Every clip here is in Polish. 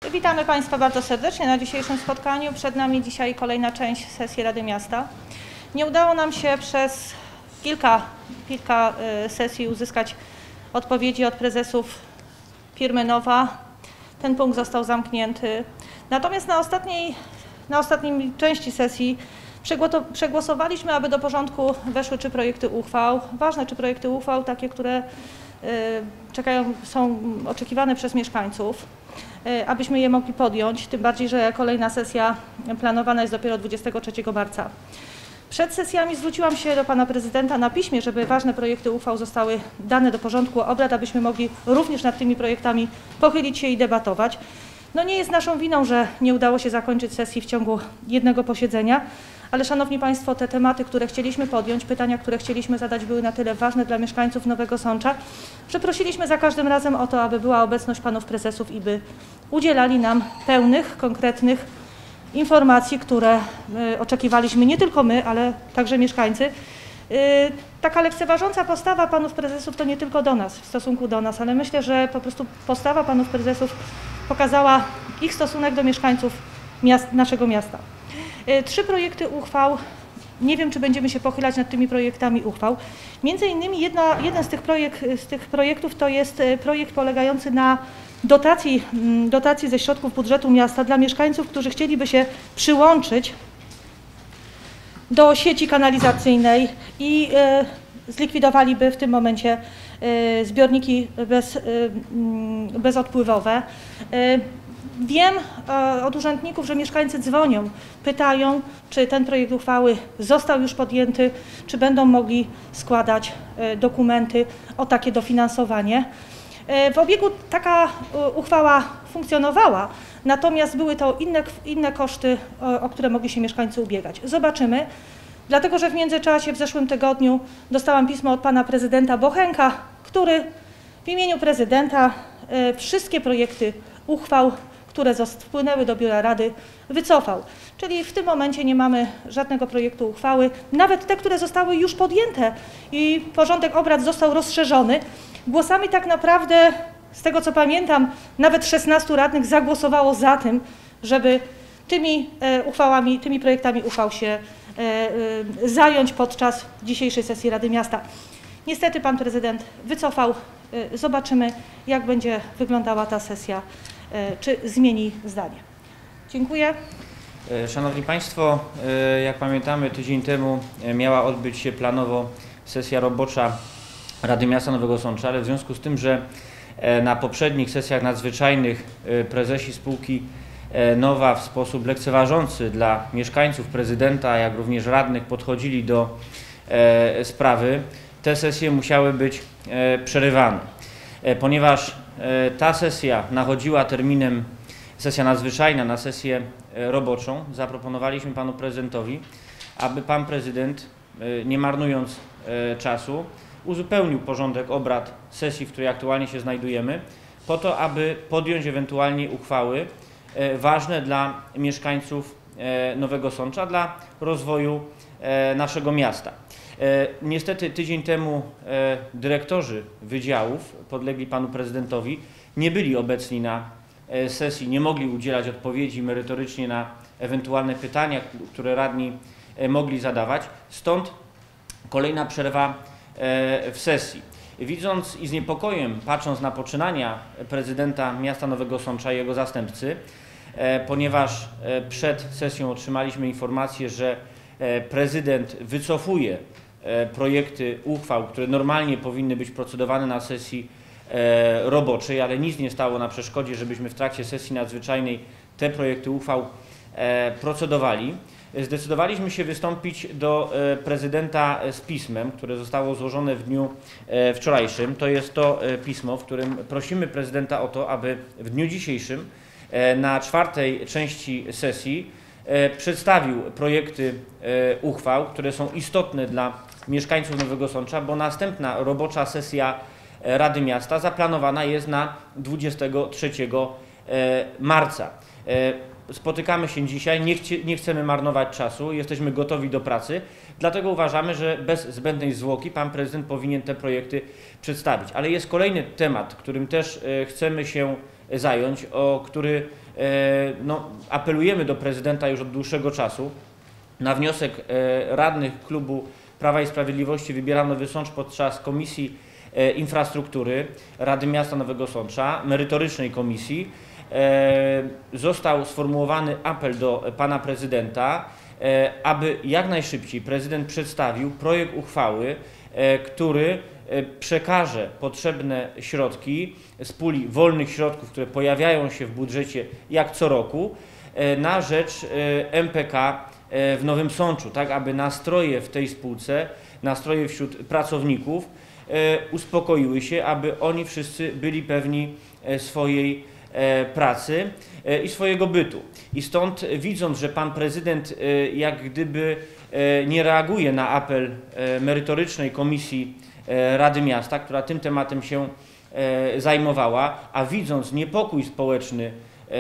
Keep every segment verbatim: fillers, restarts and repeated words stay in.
Witamy Państwa bardzo serdecznie na dzisiejszym spotkaniu. Przed nami dzisiaj kolejna część sesji Rady Miasta. Nie udało nam się przez kilka, kilka sesji uzyskać odpowiedzi od prezesów firmy Nowa. Ten punkt został zamknięty. Natomiast na ostatniej, na ostatniej części sesji przegłosowaliśmy, aby do porządku weszły trzy projekty uchwał. Ważne trzy projekty uchwał, takie, które czekają, są oczekiwane przez mieszkańców, abyśmy je mogli podjąć, tym bardziej, że kolejna sesja planowana jest dopiero dwudziestego trzeciego marca. Przed sesjami zwróciłam się do Pana Prezydenta na piśmie, żeby ważne projekty uchwał zostały dane do porządku obrad, abyśmy mogli również nad tymi projektami pochylić się i debatować. No nie jest naszą winą, że nie udało się zakończyć sesji w ciągu jednego posiedzenia, ale Szanowni Państwo, te tematy, które chcieliśmy podjąć, pytania, które chcieliśmy zadać, były na tyle ważne dla mieszkańców Nowego Sącza, że prosiliśmy za każdym razem o to, aby była obecność Panów Prezesów i by udzielali nam pełnych, konkretnych informacji, które y, oczekiwaliśmy nie tylko my, ale także mieszkańcy. Y, taka lekceważąca postawa Panów Prezesów to nie tylko do nas, w stosunku do nas, ale myślę, że po prostu postawa Panów Prezesów pokazała ich stosunek do mieszkańców miast, naszego miasta. Trzy projekty uchwał, nie wiem, czy będziemy się pochylać nad tymi projektami uchwał. Między innymi jedna, jeden z tych, projekt, z tych projektów to jest projekt polegający na dotacji, dotacji ze środków budżetu miasta dla mieszkańców, którzy chcieliby się przyłączyć do sieci kanalizacyjnej i y, zlikwidowaliby w tym momencie y, zbiorniki bez, y, y, bezodpływowe. Y, Wiem e, od urzędników, że mieszkańcy dzwonią, pytają, czy ten projekt uchwały został już podjęty, czy będą mogli składać e, dokumenty o takie dofinansowanie. E, w obiegu taka e, uchwała funkcjonowała, natomiast były to inne, inne koszty, o, o które mogli się mieszkańcy ubiegać. Zobaczymy, dlatego że w międzyczasie w zeszłym tygodniu dostałam pismo od Pana Prezydenta Bochenka, który w imieniu Prezydenta e, wszystkie projekty uchwał, które wpłynęły do Biura Rady, wycofał. Czyli w tym momencie nie mamy żadnego projektu uchwały, nawet te, które zostały już podjęte i porządek obrad został rozszerzony. Głosami tak naprawdę, z tego co pamiętam, nawet szesnastu radnych zagłosowało za tym, żeby tymi e, uchwałami, tymi projektami uchwał się e, e, zająć podczas dzisiejszej sesji Rady Miasta. Niestety Pan Prezydent wycofał. E, zobaczymy, jak będzie wyglądała ta sesja. Czy zmieni zdanie. Dziękuję. Szanowni Państwo, jak pamiętamy, tydzień temu miała odbyć się planowo sesja robocza Rady Miasta Nowego Sącza, ale w związku z tym, że na poprzednich sesjach nadzwyczajnych prezesi spółki Nowa w sposób lekceważący dla mieszkańców, prezydenta, jak również radnych podchodzili do sprawy, te sesje musiały być przerywane. Ponieważ ta sesja nachodziła terminem, sesja nadzwyczajna na sesję roboczą, zaproponowaliśmy Panu Prezydentowi, aby Pan Prezydent, nie marnując czasu, uzupełnił porządek obrad sesji, w której aktualnie się znajdujemy, po to, aby podjąć ewentualnie uchwały ważne dla mieszkańców Nowego Sącza, dla rozwoju naszego miasta. Niestety tydzień temu dyrektorzy wydziałów podlegli Panu Prezydentowi nie byli obecni na sesji, nie mogli udzielać odpowiedzi merytorycznie na ewentualne pytania, które radni mogli zadawać. Stąd kolejna przerwa w sesji. Widząc i z niepokojem, patrząc na poczynania prezydenta miasta Nowego Sącza i jego zastępcy, ponieważ przed sesją otrzymaliśmy informację, że prezydent wycofuje projekty uchwał, które normalnie powinny być procedowane na sesji roboczej, ale nic nie stało na przeszkodzie, żebyśmy w trakcie sesji nadzwyczajnej te projekty uchwał procedowali. Zdecydowaliśmy się wystąpić do prezydenta z pismem, które zostało złożone w dniu wczorajszym. To jest to pismo, w którym prosimy prezydenta o to, aby w dniu dzisiejszym na czwartej części sesji przedstawił projekty uchwał, które są istotne dla mieszkańców Nowego Sącza, bo następna robocza sesja Rady Miasta zaplanowana jest na dwudziestego trzeciego marca. spotykamy się dzisiaj, nie, chcie, nie chcemy marnować czasu, jesteśmy gotowi do pracy, dlatego uważamy, że bez zbędnej zwłoki pan prezydent powinien te projekty przedstawić. Ale jest kolejny temat, którym też chcemy się zająć, o który no, apelujemy do prezydenta już od dłuższego czasu. Na wniosek radnych klubu Prawa i Sprawiedliwości wybierano Nowy Sącz podczas Komisji Infrastruktury Rady Miasta Nowego Sącza, merytorycznej komisji. Został sformułowany apel do pana prezydenta, aby jak najszybciej prezydent przedstawił projekt uchwały, który przekaże potrzebne środki z puli wolnych środków, które pojawiają się w budżecie jak co roku, na rzecz M P K w Nowym Sączu, tak aby nastroje w tej spółce, nastroje wśród pracowników uspokoiły się, aby oni wszyscy byli pewni swojej pracy i swojego bytu. I stąd, widząc, że pan prezydent jak gdyby nie reaguje na apel merytorycznej komisji Rady Miasta, która tym tematem się zajmowała, a widząc niepokój społeczny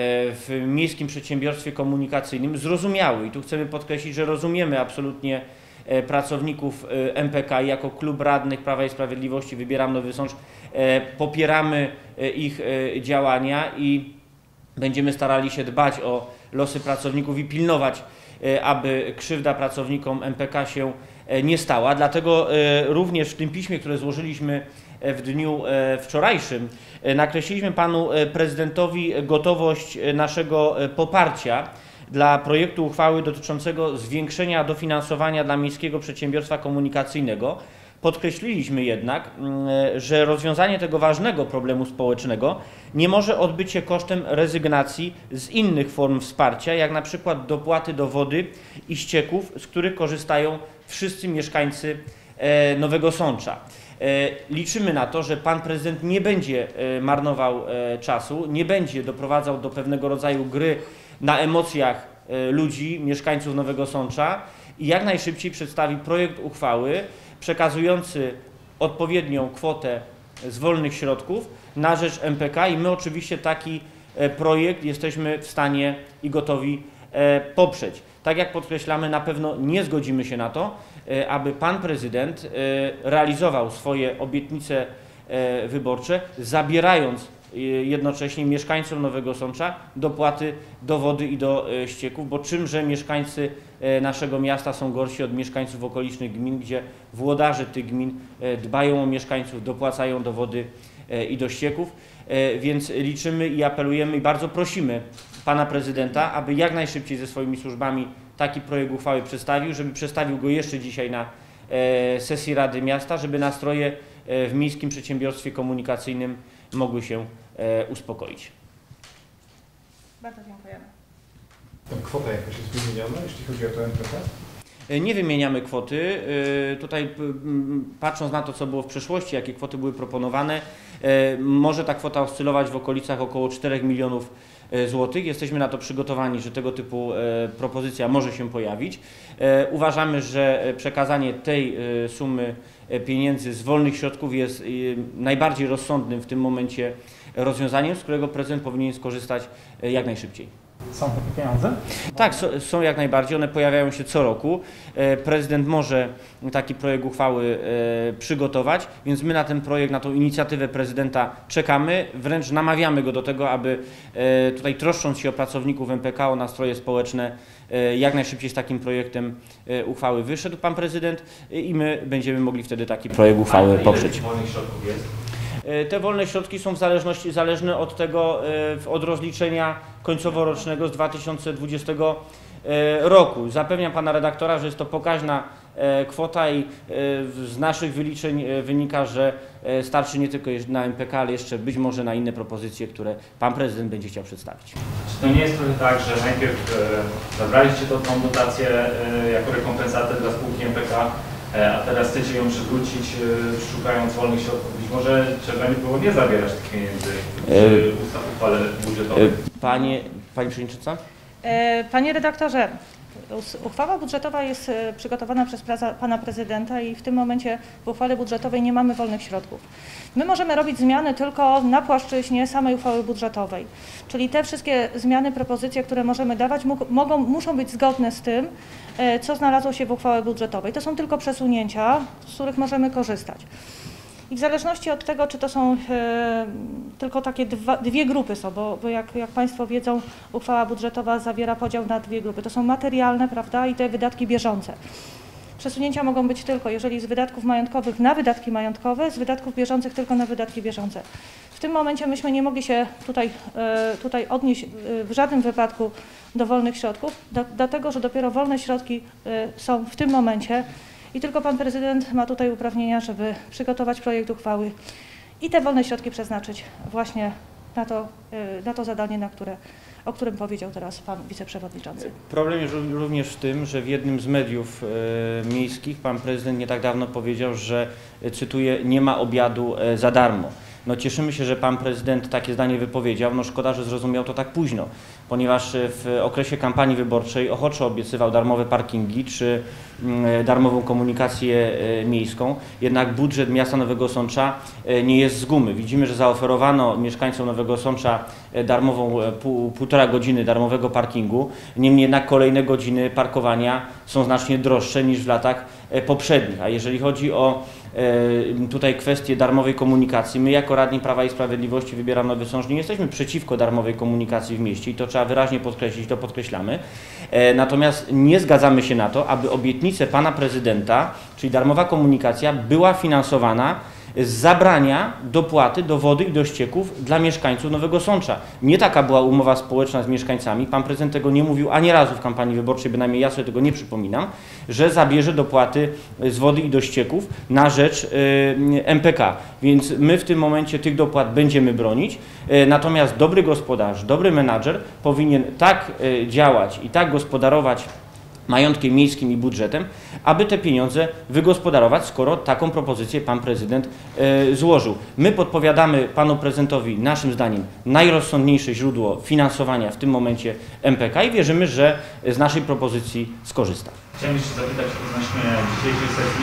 w Miejskim Przedsiębiorstwie Komunikacyjnym, zrozumiały, i tu chcemy podkreślić, że rozumiemy absolutnie pracowników M P K i jako klub radnych Prawa i Sprawiedliwości Wybieram Nowy Sącz popieramy ich działania i będziemy starali się dbać o losy pracowników i pilnować, aby krzywda pracownikom M P K się nie stała. Dlatego również w tym piśmie, które złożyliśmy w dniu wczorajszym, nakreśliliśmy panu prezydentowi gotowość naszego poparcia dla projektu uchwały dotyczącego zwiększenia dofinansowania dla Miejskiego Przedsiębiorstwa Komunikacyjnego. Podkreśliliśmy jednak, że rozwiązanie tego ważnego problemu społecznego nie może odbyć się kosztem rezygnacji z innych form wsparcia, jak na przykład dopłaty do wody i ścieków, z których korzystają wszyscy mieszkańcy Nowego Sącza. Liczymy na to, że pan prezydent nie będzie marnował czasu, nie będzie doprowadzał do pewnego rodzaju gry na emocjach ludzi, mieszkańców Nowego Sącza i jak najszybciej przedstawi projekt uchwały przekazujący odpowiednią kwotę z wolnych środków na rzecz M P K i my oczywiście taki projekt jesteśmy w stanie i gotowi poprzeć. Tak jak podkreślamy, na pewno nie zgodzimy się na to, aby pan prezydent realizował swoje obietnice wyborcze, zabierając jednocześnie mieszkańcom Nowego Sącza dopłaty do wody i do ścieków, bo czymże mieszkańcy naszego miasta są gorsi od mieszkańców okolicznych gmin, gdzie włodarze tych gmin dbają o mieszkańców, dopłacają do wody i do ścieków, więc liczymy i apelujemy i bardzo prosimy pana prezydenta, aby jak najszybciej ze swoimi służbami taki projekt uchwały przedstawił, żeby przedstawił go jeszcze dzisiaj na sesji Rady Miasta, żeby nastroje w Miejskim Przedsiębiorstwie Komunikacyjnym mogły się uspokoić. Bardzo dziękujemy. Kwota jakaś jest wymieniona, jeśli chodzi o to M P K? Nie wymieniamy kwoty. Tutaj patrząc na to, co było w przeszłości, jakie kwoty były proponowane, może ta kwota oscylować w okolicach około czterech milionów złotych. Jesteśmy na to przygotowani, że tego typu propozycja może się pojawić. Uważamy, że przekazanie tej sumy pieniędzy z wolnych środków jest najbardziej rozsądnym w tym momencie rozwiązaniem, z którego prezydent powinien skorzystać jak najszybciej. Są takie pieniądze? Tak, są jak najbardziej, one pojawiają się co roku. Prezydent może taki projekt uchwały przygotować, więc my na ten projekt, na tą inicjatywę prezydenta czekamy, wręcz namawiamy go do tego, aby tutaj troszcząc się o pracowników M P K, o nastroje społeczne, jak najszybciej z takim projektem uchwały wyszedł pan prezydent i my będziemy mogli wtedy taki projekt uchwały poprzeć. Ile wolnych środków jest? Te wolne środki są w zależności, zależne od tego, od rozliczenia końcoworocznego z dwa tysiące dwudziestego roku. Zapewniam pana redaktora, że jest to pokaźna kwota i z naszych wyliczeń wynika, że starczy nie tylko na M P K, ale jeszcze być może na inne propozycje, które pan prezydent będzie chciał przedstawić. Czy to nie jest trochę tak, że najpierw zabraliście to, tą dotację jako rekompensatę dla spółki M P K, a teraz chcecie ją przywrócić, szukając wolnych środków? Być może trzeba było nie zabierać tych pieniędzy w uchwale budżetowej. Panie, Pani Przewodnicząca? Panie redaktorze, Uchwała budżetowa jest przygotowana przez pana prezydenta i w tym momencie w uchwale budżetowej nie mamy wolnych środków. My możemy robić zmiany tylko na płaszczyźnie samej uchwały budżetowej, czyli te wszystkie zmiany, propozycje, które możemy dawać, mogą, muszą być zgodne z tym, co znalazło się w uchwale budżetowej. To są tylko przesunięcia, z których możemy korzystać. I w zależności od tego, czy to są e, tylko takie dwa, dwie grupy są, bo, bo jak, jak Państwo wiedzą, uchwała budżetowa zawiera podział na dwie grupy. To są materialne, prawda, i te wydatki bieżące. Przesunięcia mogą być tylko, jeżeli z wydatków majątkowych na wydatki majątkowe, z wydatków bieżących tylko na wydatki bieżące. W tym momencie myśmy nie mogli się tutaj, e, tutaj odnieść e, w żadnym wypadku do wolnych środków, do, dlatego że dopiero wolne środki e, są w tym momencie. I tylko pan prezydent ma tutaj uprawnienia, żeby przygotować projekt uchwały i te wolne środki przeznaczyć właśnie na to, na to zadanie, na które, o którym powiedział teraz pan wiceprzewodniczący. Problem jest również w tym, że w jednym z mediów e, miejskich pan prezydent nie tak dawno powiedział, że, cytuję, nie ma obiadu e, za darmo. No cieszymy się, że pan prezydent takie zdanie wypowiedział, no szkoda, że zrozumiał to tak późno, ponieważ w okresie kampanii wyborczej ochoczo obiecywał darmowe parkingi czy mm, darmową komunikację e, miejską, jednak budżet miasta Nowego Sącza e, nie jest z gumy. Widzimy, że zaoferowano mieszkańcom Nowego Sącza e, darmową e, pół, półtora godziny darmowego parkingu, niemniej jednak kolejne godziny parkowania są znacznie droższe niż w latach e, poprzednich, a jeżeli chodzi o tutaj kwestię darmowej komunikacji. My jako radni Prawa i Sprawiedliwości Wybieram Nowy Sącz nie jesteśmy przeciwko darmowej komunikacji w mieście i to trzeba wyraźnie podkreślić, to podkreślamy. Natomiast nie zgadzamy się na to, aby obietnice pana prezydenta, czyli darmowa komunikacja, była finansowana z zabrania dopłaty do wody i do ścieków dla mieszkańców Nowego Sącza. Nie taka była umowa społeczna z mieszkańcami, pan prezydent tego nie mówił ani razu w kampanii wyborczej, bynajmniej ja sobie tego nie przypominam, że zabierze dopłaty z wody i do ścieków na rzecz y, M P K. Więc my w tym momencie tych dopłat będziemy bronić, y, natomiast dobry gospodarz, dobry menadżer powinien tak y, działać i tak gospodarować majątkiem miejskim i budżetem, aby te pieniądze wygospodarować, skoro taką propozycję pan prezydent e, złożył. My podpowiadamy panu prezydentowi, naszym zdaniem, najrozsądniejsze źródło finansowania w tym momencie M P K i wierzymy, że z naszej propozycji skorzysta. Chciałem jeszcze zapytać odnośnie dzisiejszej sesji,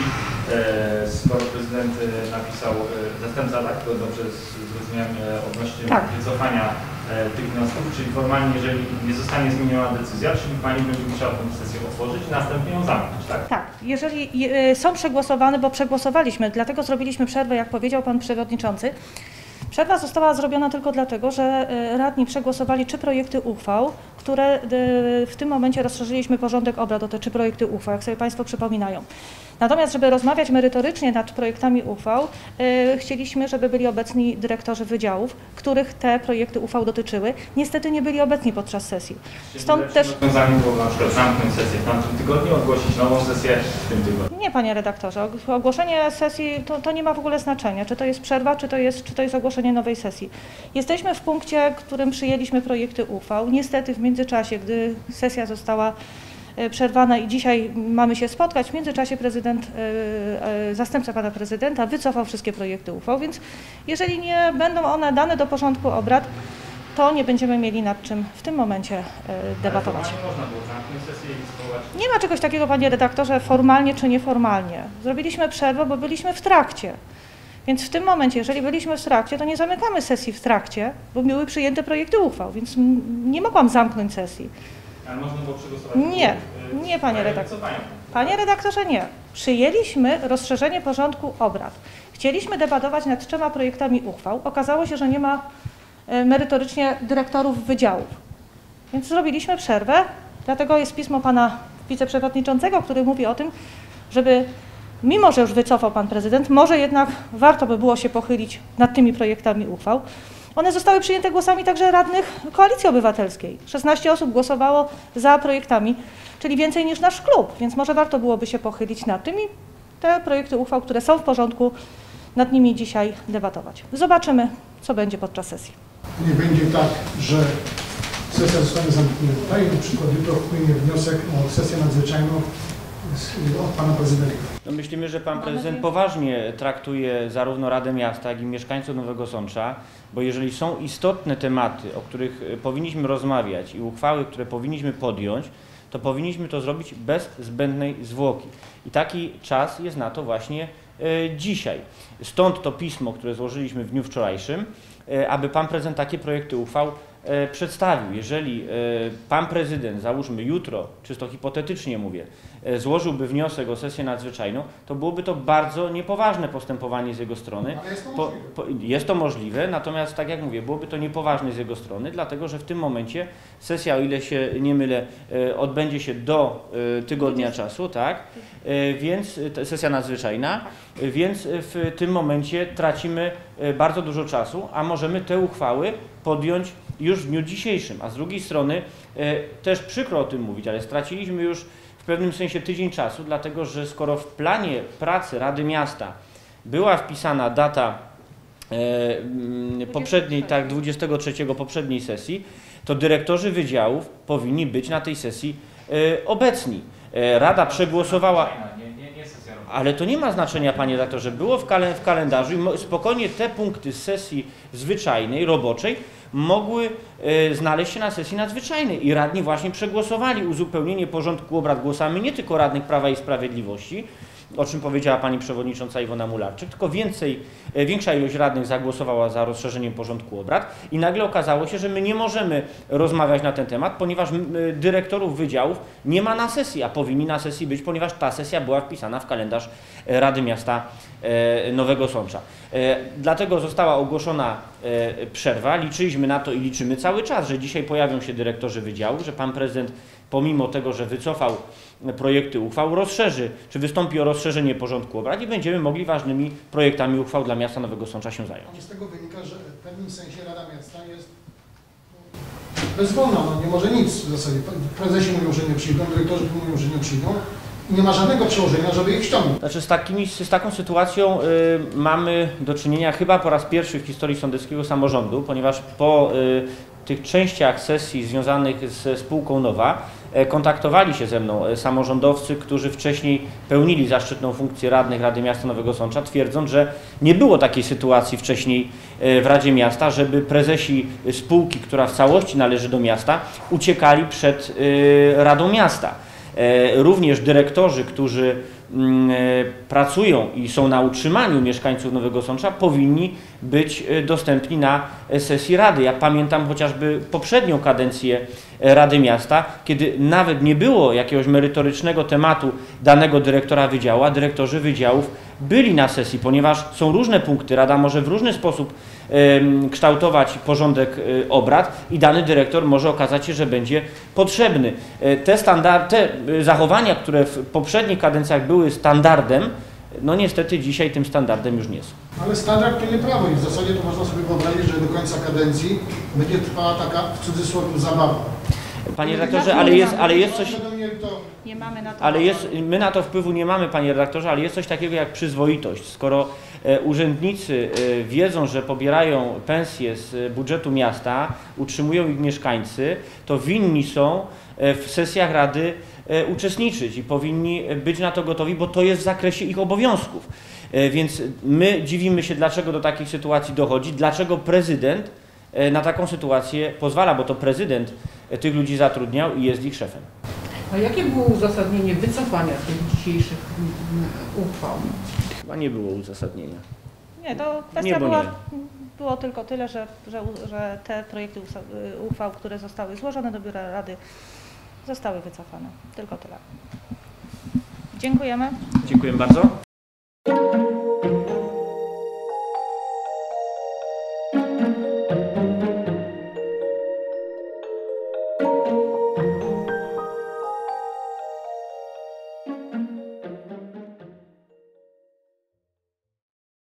e, skoro prezydent e, napisał, e, zastępca, tak, to dobrze zrozumiałem, e, odnośnie tak. wycofania e, tych wniosków, czyli formalnie, jeżeli nie zostanie zmieniona decyzja, czyli pani będzie musiała tę sesję otworzyć i następnie ją zamknąć, tak? Tak, jeżeli e, są przegłosowane, bo przegłosowaliśmy, dlatego zrobiliśmy przerwę, jak powiedział pan przewodniczący. Przerwa została zrobiona tylko dlatego, że radni przegłosowali trzy projekty uchwał, które w tym momencie rozszerzyliśmy porządek obrad o te trzy projekty uchwał, jak sobie państwo przypominają. Natomiast, żeby rozmawiać merytorycznie nad projektami uchwał, yy, chcieliśmy, żeby byli obecni dyrektorzy wydziałów, których te projekty uchwał dotyczyły. Niestety nie byli obecni podczas sesji. Stąd też rozwiązanie było na przykład zamknąć sesję w tamtym tygodniu, ogłosić nową sesję w tym tygodniu. Nie, panie redaktorze, ogłoszenie sesji to, to nie ma w ogóle znaczenia, czy to jest przerwa, czy to jest, czy to jest ogłoszenie nowej sesji. Jesteśmy w punkcie, w którym przyjęliśmy projekty uchwał. Niestety w międzyczasie, gdy sesja została przerwana i dzisiaj mamy się spotkać, w międzyczasie prezydent, zastępca pana prezydenta wycofał wszystkie projekty uchwał, więc jeżeli nie będą one dane do porządku obrad, to nie będziemy mieli nad czym w tym momencie debatować. Ale formalnie można było zamknąć sesję i spowołać. Nie ma czegoś takiego, panie redaktorze, formalnie czy nieformalnie. Zrobiliśmy przerwę, bo byliśmy w trakcie. Więc w tym momencie, jeżeli byliśmy w trakcie, to nie zamykamy sesji w trakcie, bo były przyjęte projekty uchwał, więc nie mogłam zamknąć sesji. Ale można było przegłosować? Nie, nie, panie redaktorze. Panie redaktorze, nie. Przyjęliśmy rozszerzenie porządku obrad. Chcieliśmy debatować nad trzema projektami uchwał. Okazało się, że nie ma merytorycznie dyrektorów wydziałów. Więc zrobiliśmy przerwę, dlatego jest pismo pana wiceprzewodniczącego, który mówi o tym, żeby mimo że już wycofał pan prezydent, może jednak warto by było się pochylić nad tymi projektami uchwał. One zostały przyjęte głosami także radnych Koalicji Obywatelskiej. szesnaście osób głosowało za projektami, czyli więcej niż nasz klub, więc może warto byłoby się pochylić nad tym i te projekty uchwał, które są w porządku, nad nimi dzisiaj debatować. Zobaczymy, co będzie podczas sesji. Nie będzie tak, że sesja zostanie zamknięta i na przykład jutro wpłynie wniosek o sesję nadzwyczajną od pana prezydenta. No myślimy, że pan prezydent poważnie traktuje zarówno Radę Miasta, jak i mieszkańców Nowego Sącza, bo jeżeli są istotne tematy, o których powinniśmy rozmawiać i uchwały, które powinniśmy podjąć, to powinniśmy to zrobić bez zbędnej zwłoki. I taki czas jest na to właśnie e, dzisiaj. Stąd to pismo, które złożyliśmy w dniu wczorajszym, e, aby pan prezydent takie projekty uchwał e, przedstawił. Jeżeli e, pan prezydent, załóżmy jutro, czysto hipotetycznie mówię, e, złożyłby wniosek o sesję nadzwyczajną, to byłoby to bardzo niepoważne postępowanie z jego strony. Ale jest to Po, możliwe. po, jest to możliwe, natomiast tak jak mówię, byłoby to niepoważne z jego strony, dlatego że w tym momencie sesja, o ile się nie mylę, e, odbędzie się do e, tygodnia czasu, tak? E, więc e, sesja nadzwyczajna, e, więc w tym momencie tracimy e, bardzo dużo czasu, a możemy te uchwały podjąć już w dniu dzisiejszym, a z drugiej strony e, też przykro o tym mówić, ale straciliśmy już w pewnym sensie tydzień czasu, dlatego że skoro w planie pracy Rady Miasta była wpisana data e, poprzedniej, tak, dwudziestego trzeciego poprzedniej sesji, to dyrektorzy wydziałów powinni być na tej sesji e, obecni. E, Rada przegłosowała... Nie, nie, nie sesja robocza. Ale to nie ma znaczenia, panie redaktorze, było w, kale, w kalendarzu i mo, spokojnie te punkty z sesji zwyczajnej, roboczej mogły e, znaleźć się na sesji nadzwyczajnej i radni właśnie przegłosowali uzupełnienie porządku obrad głosami nie tylko radnych Prawa i Sprawiedliwości, o czym powiedziała pani przewodnicząca Iwona Mularczyk, tylko więcej, e, większa ilość radnych zagłosowała za rozszerzeniem porządku obrad i nagle okazało się, że my nie możemy rozmawiać na ten temat, ponieważ m, dyrektorów wydziałów nie ma na sesji, a powinni na sesji być, ponieważ ta sesja była wpisana w kalendarz e, Rady Miasta e, Nowego Sącza. E, dlatego została ogłoszona e, przerwa, liczyliśmy na to i liczymy cały czas, że dzisiaj pojawią się dyrektorzy wydziałów, że pan prezydent pomimo tego, że wycofał projekty uchwał, rozszerzy, czy wystąpi o rozszerzenie porządku obrad i będziemy mogli ważnymi projektami uchwał dla miasta Nowego Sącza się zająć. Z tego wynika, że w pewnym sensie Rada Miasta jest bezwolna, no nie może nic w zasadzie. Prezesi mówią, że nie przyjdą, dyrektorzy mówią, że nie przyjdą i nie ma żadnego przełożenia, żeby ich wciągnąć. Znaczy z, takimi, z taką sytuacją y, mamy do czynienia chyba po raz pierwszy w historii sądeckiego samorządu, ponieważ po y, tych częściach sesji związanych ze spółką Nowa e, kontaktowali się ze mną e, samorządowcy, którzy wcześniej pełnili zaszczytną funkcję radnych Rady Miasta Nowego Sącza, twierdząc, że nie było takiej sytuacji wcześniej e, w Radzie Miasta, żeby prezesi spółki, która w całości należy do miasta, uciekali przed e, Radą Miasta. E, również dyrektorzy, którzy m, e, pracują i są na utrzymaniu mieszkańców Nowego Sącza, powinni być e, dostępni na e, sesji Rady. Ja pamiętam chociażby poprzednią kadencję e, Rady Miasta, kiedy nawet nie było jakiegoś merytorycznego tematu danego dyrektora wydziału, a dyrektorzy wydziałów byli na sesji, ponieważ są różne punkty, Rada może w różny sposób e, kształtować porządek e, obrad i dany dyrektor może okazać się, że będzie potrzebny. E, te, standard, te zachowania, które w poprzednich kadencjach były standardem, no niestety dzisiaj tym standardem już nie są. Ale standard to nie prawo i w zasadzie to można sobie wyobrazić, że do końca kadencji będzie trwała taka w cudzysłowie zabawa. Panie redaktorze, ale jest, ale jest coś... Nie mamy na to. Ale jest, my na to wpływu nie mamy, panie redaktorze, ale jest coś takiego jak przyzwoitość. Skoro e, urzędnicy e, wiedzą, że pobierają pensje z budżetu miasta, utrzymują ich mieszkańcy, to winni są e, w sesjach Rady e, uczestniczyć i powinni być na to gotowi, bo to jest w zakresie ich obowiązków. E, więc my dziwimy się, dlaczego do takich sytuacji dochodzi, dlaczego prezydent e, na taką sytuację pozwala, bo to prezydent e, tych ludzi zatrudniał i jest ich szefem. A jakie było uzasadnienie wycofania tych dzisiejszych uchwał? Chyba nie było uzasadnienia. Nie, to kwestia Nie, bo była, nie. było tylko tyle, że, że, że te projekty uchwał, które zostały złożone do Biura Rady, zostały wycofane. Tylko tyle. Dziękujemy. Dziękuję bardzo.